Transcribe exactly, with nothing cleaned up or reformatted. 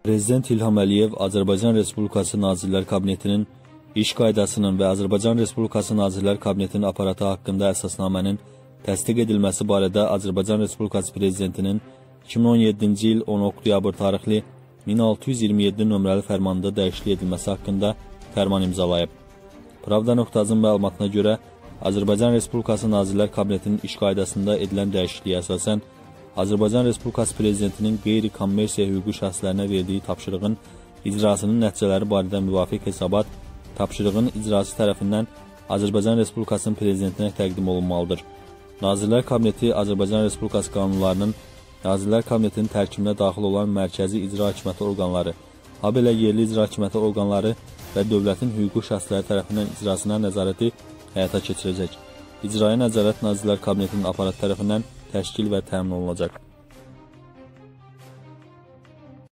Prezident İlham Əliyev Azərbaycan Respublikası Nazirlər Kabinetinin iş qaydasının və Azərbaycan Respublikası Nazirlər Kabinetinin aparatı haqqında əsasnamənin təsdiq edilməsi barədə Azərbaycan Respublikası Prezidentinin iki min on yeddinci il on oktyabr tarixli min altı yüz iyirmi yeddi nömrəli fərmanında dəyişiklik edilməsi haqqında fərman imzalayıb. Pravda.azın məlumatına görə Azərbaycan Respublikası Nazirlər Kabinetinin iş qaydasında edilən dəyişikliyə əsasən Azərbaycan Respublikası Prezidentinin qeyri-kommersiya hüquqi şəxslərinə verdiyi tapşırığın icrasının nəticələri barədə müvafiq hesabat tapşırığın icrası tərəfindən Azərbaycan Respublikasının Prezidentinə təqdim olunmalıdır. Nazirlər Kabineti Azərbaycan Respublikası qanunlarının Nazirlər Kabinetinin tərkibinə daxil olan mərkəzi icra hakimiyyəti orqanları, habelə yerli icra hakimiyyəti orqanları və dövlətin hüquqi şəxsləri tərəfindən icrasına nəzarəti həyata keçirəcək. İcraya nəzarət Nazirlər Kabinetinin aparatı tərəfindən təşkil və təmin olunacaq.